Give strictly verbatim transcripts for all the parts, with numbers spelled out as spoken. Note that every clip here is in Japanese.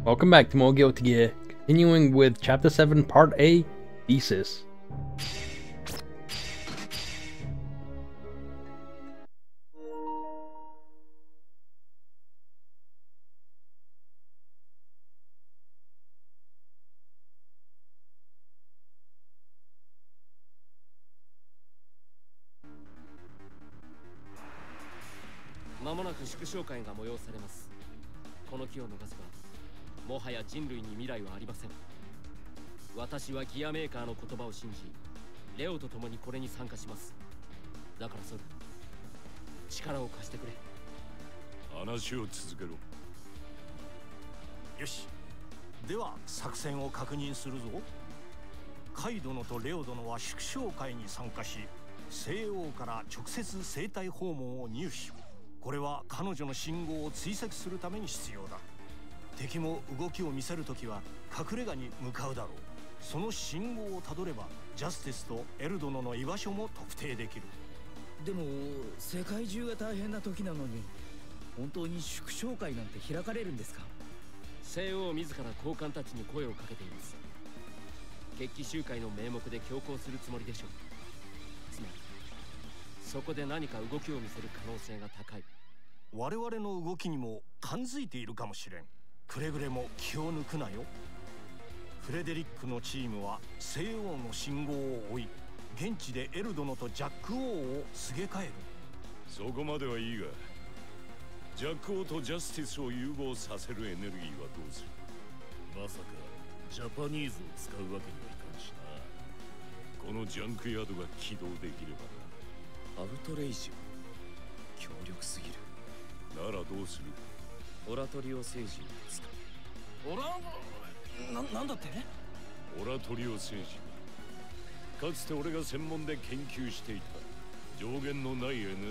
Welcome back to more Guilty Gear, continuing with Chapter seven, Part A, Thesis. Manaku もはや人類に未来はありません。私はギアメーカーの言葉を信じ、レオと共にこれに参加します。だからソル、力を貸してくれ。 話を続けろ。 よし。では作戦を確認するぞ。カイ殿とレオ殿は祝勝会に参加し、西欧から直接生体訪問を入手。これは彼女の信号を追跡するために必要だ。敵も動きを見せるときは隠れ家に向かうだろう。その信号をたどればジャスティスとエル殿の居場所も特定できる。 でも世界中が大変な時なのに本当に祝勝会なんて開かれるんですか？ 西欧自ら高官たちに声をかけています。決起集会の名目で強行するつもりでしょう。つまりそこで何か動きを見せる可能性が高い。 我々の動きにも感づいているかもしれん。くれぐれも気を抜くなよ。フレデリックのチームは西欧の信号を追い、現地でエル殿とジャック王をすげ替える。 そこまではいいが、ジャック王とジャスティスを融合させるエネルギーはどうする？ まさかジャパニーズを使うわけにはいかんしな。 このジャンクヤードが起動できればな。アウトレイジは強力すぎる。 ならどうする？ オラトリオ星人を使う。 オラな、なんだって？ オラトリオ星人。かつて俺が専門で研究していた上限のないエネルギーだ。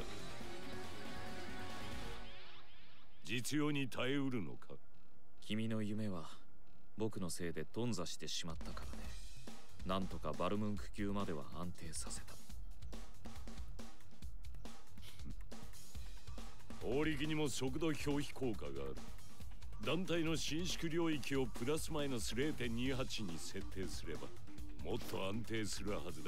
実用に耐えうるのか？ 君の夢は僕のせいで頓挫してしまったからね。なんとかバルムンク級までは安定させた。 法力にも速度表皮効果がある。団体の伸縮領域をプラスマイナス れいてんにはち に設定すればもっと安定するはずだ。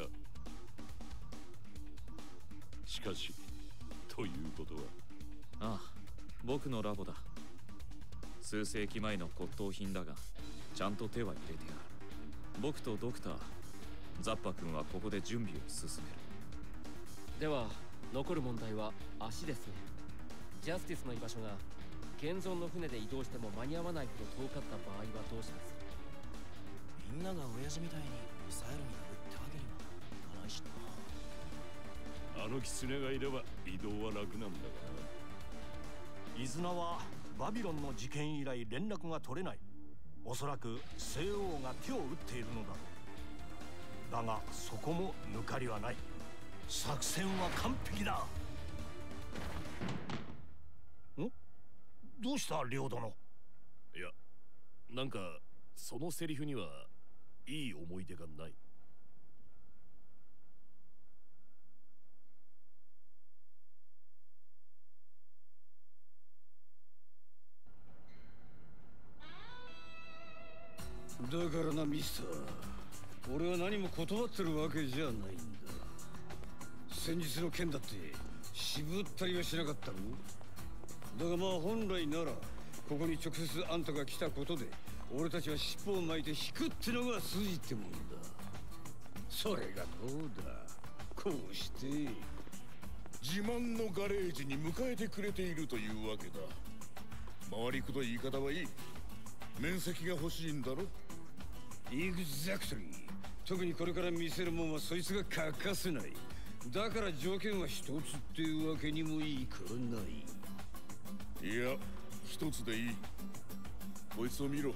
しかしということは、 ああ、僕のラボだ。数世紀前の骨董品だがちゃんと手は入れてある。僕とドクターザッパ君はここで準備を進める。 では残る問題は足ですね。ジャスティスの居場所が現存の船で移動しても間に合わないほど遠かった場合はどうします？ みんなが親父みたいに抑えるになるってわけにはいかないしな。 あの狐がいれば移動は楽なんだがな。 イズナはバビロンの事件以来連絡が取れない。おそらく西欧が手を打っているのだろう。だがそこも抜かりはない。作戦は完璧だ。ん？どうしたレオ殿？ いや、なんかそのセリフにはいい思い出がない。 だからなミスター、俺は何も断ってるわけじゃないんだ。先日の件だって渋ったりはしなかったろ。だがまあ本来ならここに直接あんたが来たことで俺たちは尻尾を巻いて引くってのが筋ってもんだ。それがどうだ、こうして自慢のガレージに迎えてくれているというわけだ。回りくどい言い方はいい。面積が欲しいんだろ。 エグザクトリー。特にこれから見せるもんはそいつが欠かせない。だから条件は一つっていうわけにもいかない。 いや、一つでいい。こいつを見ろ。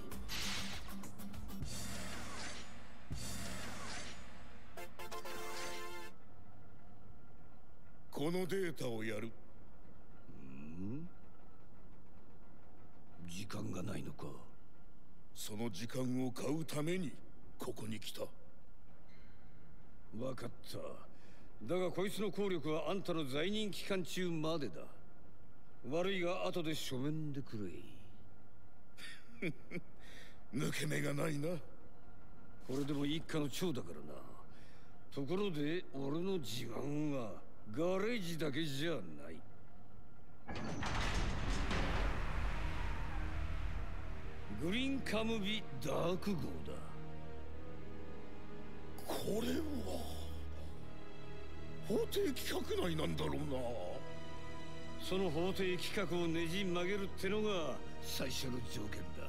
このデータをやる。 ん？時間がないのか。 その時間を買うためにここに来た。 わかった。だがこいつの効力はあんたの在任期間中までだ。悪いが後で書面でくれ。 抜け目がないな。 これでも一家の長だからな。ところで俺の自慢はガレージだけじゃない。グリーンカムビダーク号だ。 これは法定規格内なんだろうな。 その法定規格をねじ曲げるってのが最初の条件だ。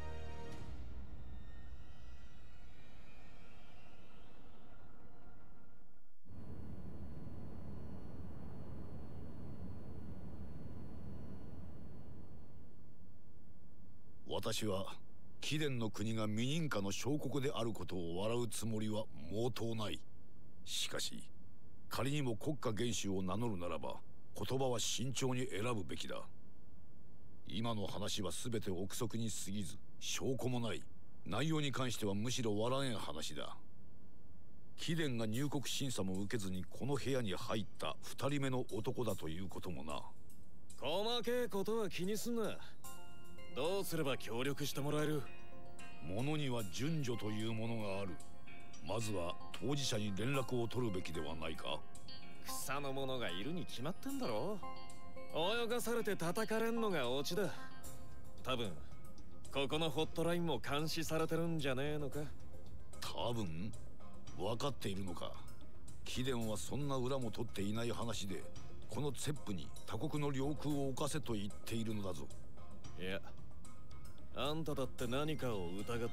私は貴殿の国が未認可の小国であることを笑うつもりは毛頭ない。しかし仮にも国家元首を名乗るならば言葉は慎重に選ぶべきだ。今の話は全て憶測に過ぎず証拠もない。内容に関してはむしろ笑えん話だ。貴殿が入国審査も受けずにこの部屋に入った二人目の男だということもな。 細けいことは気にすんな。どうすれば協力してもらえる？ 物には順序というものがある。まずは当事者に連絡を取るべきではないか。 草の者がいるに決まってんだろ。泳がされて叩かれんのがオチだ。多分ここのホットラインも監視されてるんじゃねえのか。 多分分かっているのか。貴殿はそんな裏も取っていない話でこのツェップに他国の領空を侵せと言っているのだぞ。 いや、あんただって何かを疑ってたはずだ。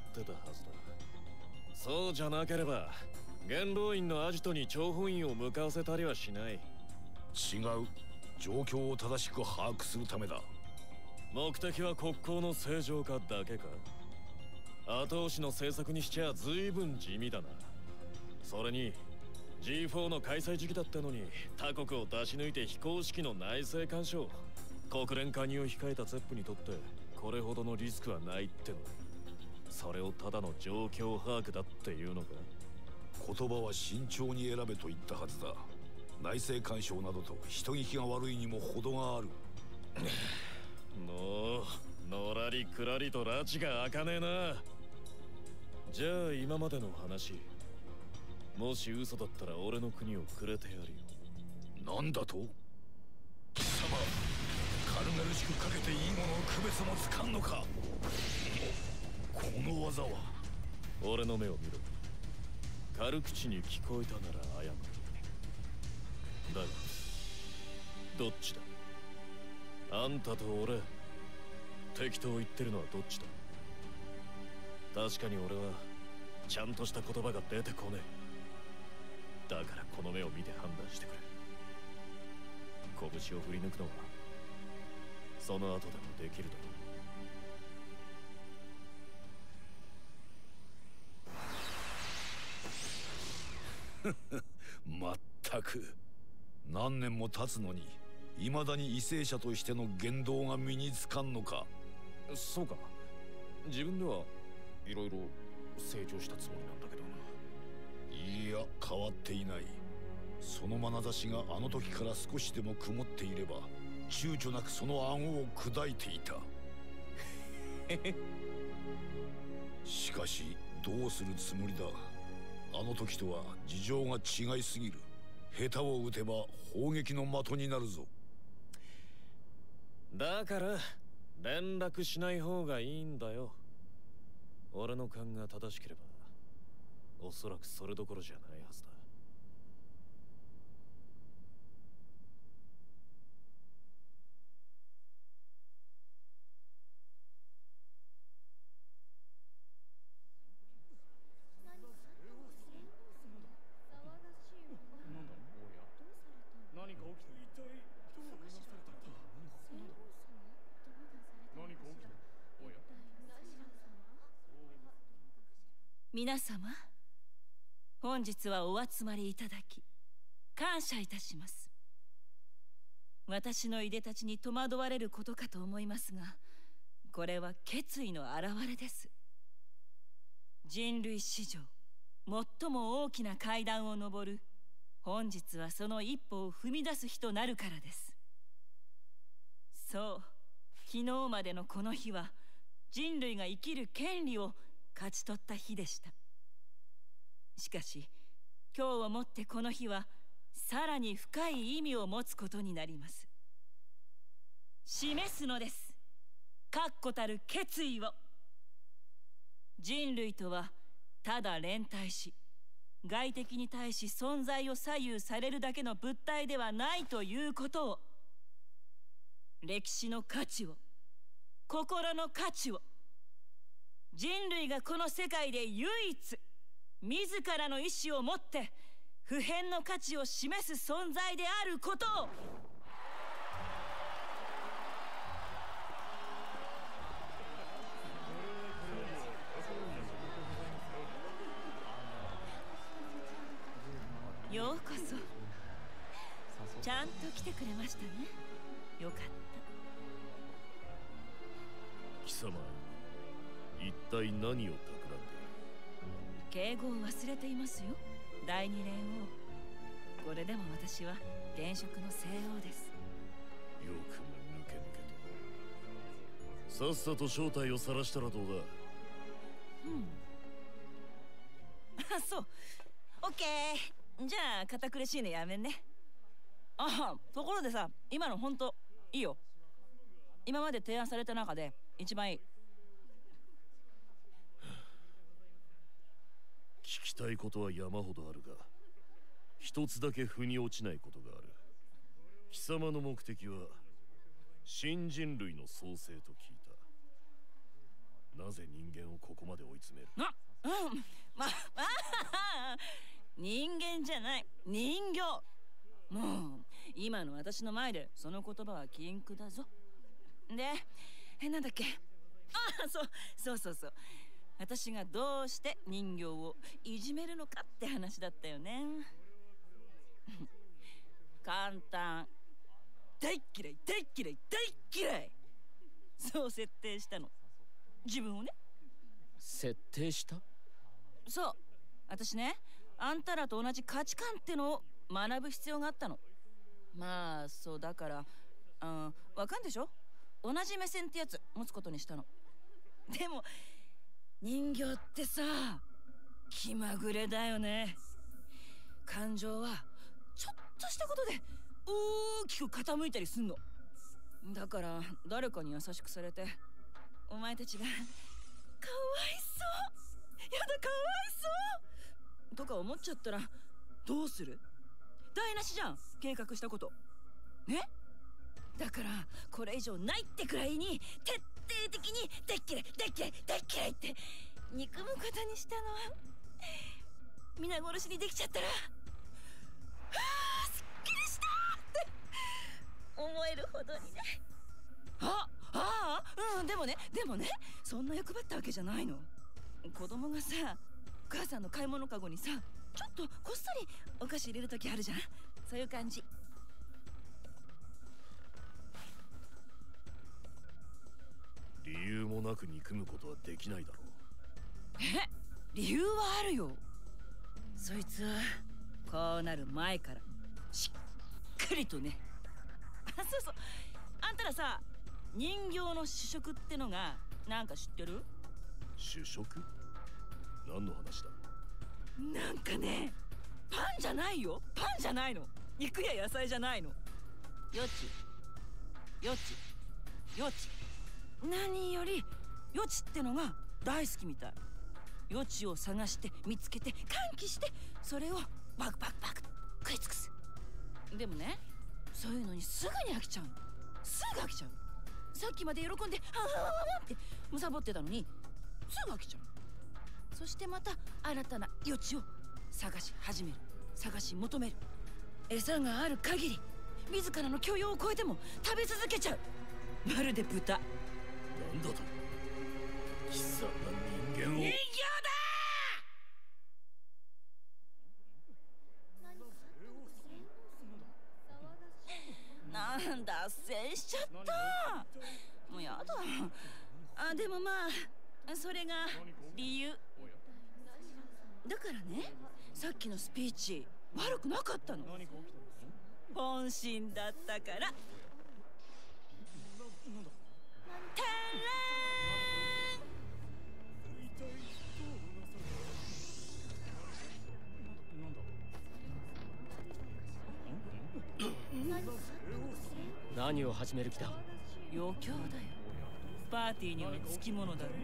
そうじゃなければ元老院のアジトに諜報員を向かわせたりはしない。 違う。状況を正しく把握するためだ。 目的は国交の正常化だけか。後押しの政策にしちゃ随分地味だな。それに ジーフォー の開催時期だったのに他国を出し抜いて非公式の内政干渉、国連加入を控えたツェップにとってこれほどのリスクはないっての。それをただの状況把握だっていうのか。 言葉は慎重に選べと言ったはずだ。内政干渉などと人聞きが悪いにも程がある。 のう、のらりくらりと拉致が開かねえな。じゃあ今までの話、もし嘘だったら俺の国をくれてやるよ。 なんだと？貴様、軽々しくかけていいものを区別もつかんのか。この技は。 俺の目を見ろ。軽口に聞こえたなら謝る。だがどっちだ？あんたと俺、適当言ってるのはどっちだ？確かに俺はちゃんとした言葉が出てこねえ。だからこの目を見て判断してくれ。拳を振り抜くのはその後でもできるだろう。 まったく何年も経つのに未だに為政者としての言動が身につかんのか。 そうか。自分ではいろいろ成長したつもりなんだけどな。 いや、変わっていない。その眼差しがあの時から少しでも曇っていれば躊躇なくその顎を砕いていた。しかしどうするつもりだ。あの時とは事情が違いすぎる。下手を打てば砲撃の的になるぞ。 だから連絡しない方がいいんだよ。俺の勘が正しければおそらくそれどころじゃないはずだ。 皆様、本日はお集まりいただき感謝いたします。私のいでたちに戸惑われることかと思いますが、これは決意の表れです。人類史上最も大きな階段を上る本日はその一歩を踏み出す日となるからです。そう、昨日までのこの日は人類が生きる権利を勝ち取った日でした。しかし今日をもってこの日はさらに深い意味を持つことになります。示すのです、確固たる決意を。人類とはただ連帯し、外敵に対し存在を左右されるだけの物体ではないということを、歴史の価値を、心の価値を、人類がこの世界で唯一自らの意志を持って普遍の価値を示す存在であることを。ようこそ。ちゃんと来てくれましたね。よかった。 貴様、一体何を企んでいる？ 敬語を忘れていますよ、第二連王。これでも私は現職の西王です。 よくも抜け抜けと。さっさと正体を晒したらどうだ？ うんあ、そう。オッケー。じゃあ堅苦しいのやめんね。あ、ところでさ、今のほんといいよ。今まで提案された中で一番いい。 聞きたいことは山ほどあるが、一つだけ腑に落ちないことがある。貴様の目的は新人類の創生と聞いた。なぜ人間をここまで追い詰める？ あ、うん、まあ人間じゃない、人形。もう今の私の前でその言葉は禁句だぞ。で、え、なんだっけ。あ、そうそうそうそう。私がどうして人形をいじめるのかって話だったよね。簡単。大っ嫌い大っ嫌い大っ嫌い。そう設定したの、自分をね。 設定した？ そう、私ね、あんたらと同じ価値観ってのを学ぶ必要があったの。まあそうだから、あ、わかんでしょ、同じ目線ってやつ持つことにしたの。でも人形ってさ、気まぐれだよね。感情はちょっとしたことで大きく傾いたりすんの。だから誰かに優しくされて、お前たちがかわいそう、やだかわいそうとか思っちゃったらどうする？台無しじゃん、計画したことね。だからこれ以上ないってくらいに徹底的にでっ嫌いでっ嫌いでっ嫌いって憎むことにしたの。皆殺しにできちゃったら、はあ、すっきりしたって思えるほどにね。あああ、うん、でもねでもねそんな欲張ったわけじゃないの。子供がさ、お母さんの買い物かごにさ、ちょっとこっそりお菓子入れるときあるじゃん。そういう感じ。 理由もなく憎むことはできないだろう。 え、理由はあるよ。そいつはこうなる前からしっかりとね。あ、そうそう、あんたらさ、人形の主食ってのがなんか知ってる？ 主食？何の話だ？ なんかね、パンじゃないよ、パンじゃないの。肉や野菜じゃないの。よちよちよち、何よりよちってのが大好きみたい。よちを探して見つけて歓喜して、それをバクバクバク食い尽くす。でもね、そういうのにすぐに飽きちゃうの。すぐ飽きちゃう。さっきまで喜んで「はぁはぁ」ってむさぼってたのにすぐ飽きちゃう。そしてまた新たな余地を探し始める、探し求める。餌がある限り自らの許容を超えても食べ続けちゃう。まるで豚。 なんだと？貴様人間を。 人形だ！なんだ、脱線しちゃった。もうやだ。あ、でもまあそれが理由だからね。さっきのスピーチ悪くなかったの。本心だったから。たらー何を始める気だ。 余興だよ。パーティーにはつきものだろ。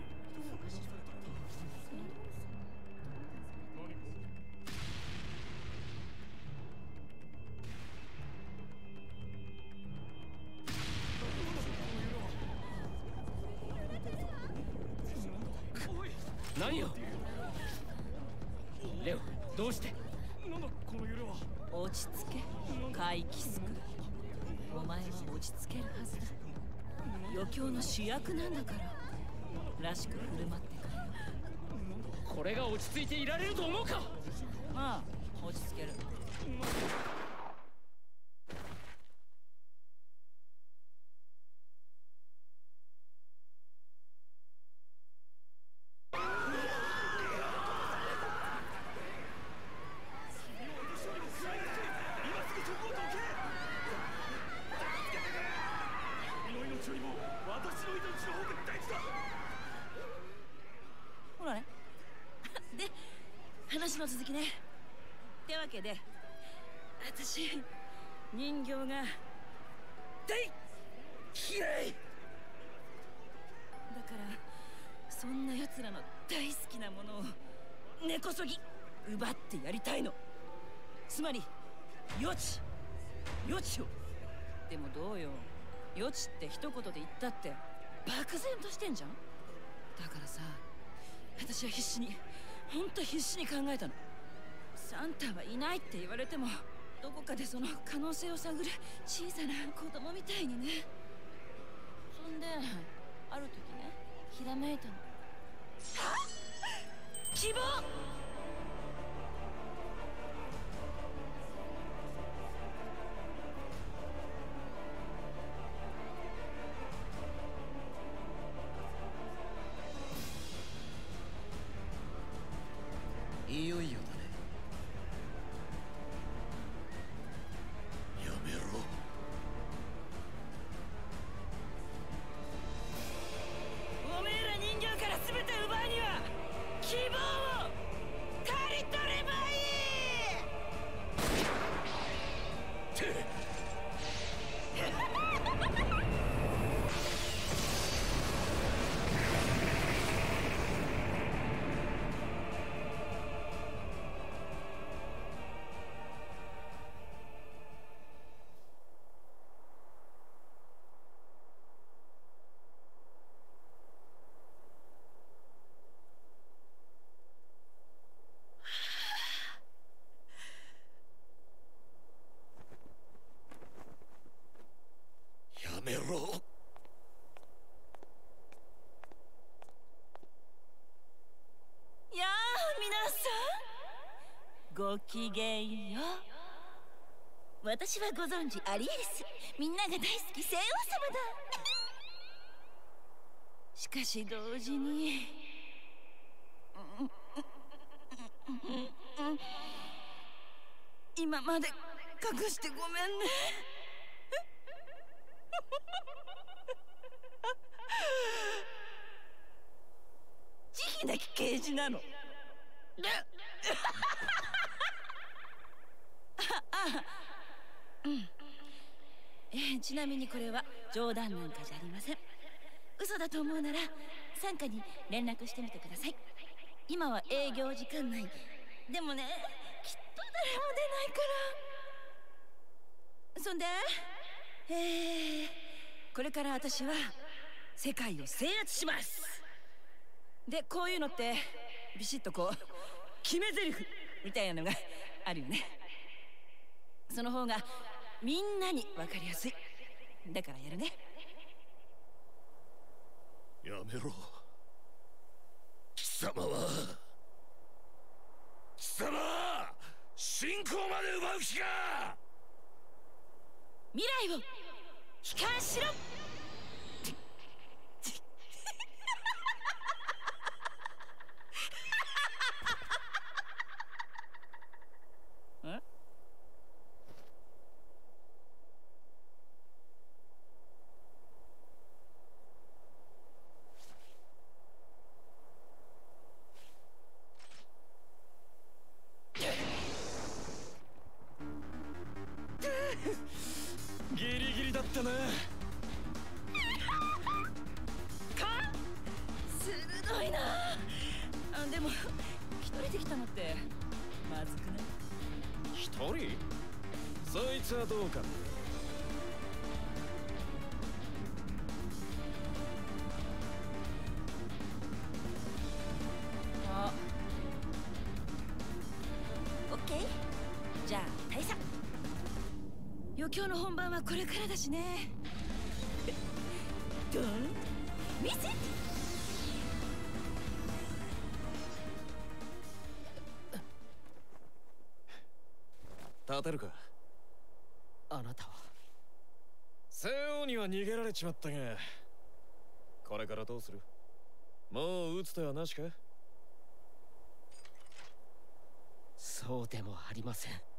何よレオ、どうして。 なんだこの揺れは。 落ち着け、カイキスク。お前は落ち着けるはずだ。余興の主役なんだから、らしく振る舞ってくれよ。 これが落ち着いていられると思うか。 まあ落ち着ける。ほらね。で、話の続きね。ってわけで、私人形が大嫌いだから、そんな奴らの大好きなものを根こそぎ奪ってやりたいの。つまり余地余地を。でもどうよ、余地って一言で言ったって漠然としてんじゃん。だからさ、私は必死にほんと必死に考えたの。サンタはいないって言われても、どこかでその可能性を探る小さな子供みたいにね。そんである時ね、ひらめいたの。希望。 いよいよだね。やめろ。 おめえら人形から全て奪うには希望を刈り取ればいい。 やめろ。 やあ皆さん、ごきげんよう。私はご存知アリエリス、みんなが大好き聖王様だ。しかし同時に今まで隠してごめんね。慈悲なき刑事なの。うん、えー、ちなみにこれは冗談なんかじゃありません。嘘だと思うなら傘下に連絡してみてください。今は営業時間内でもね、きっと誰も出ないから。そんでえー、これから私は世界を制圧します。で、こういうのってビシッとこう決め台詞みたいなのがあるよね。その方がみんなに分かりやすい。だからやるね。 やめろ。貴様は貴様信仰まで奪う気か。 未来を悲観しろ。 ギリギリだったな。 たのってまずくない？ 一人？そいつはどうかな。 あ、オッケー。じゃあ大佐、余興の本番はこれからだしね。ドン見せ。 立てるか。あなたは西欧には逃げられちまったが、これからどうする？もう打つ手はなしか？ そうでもありません。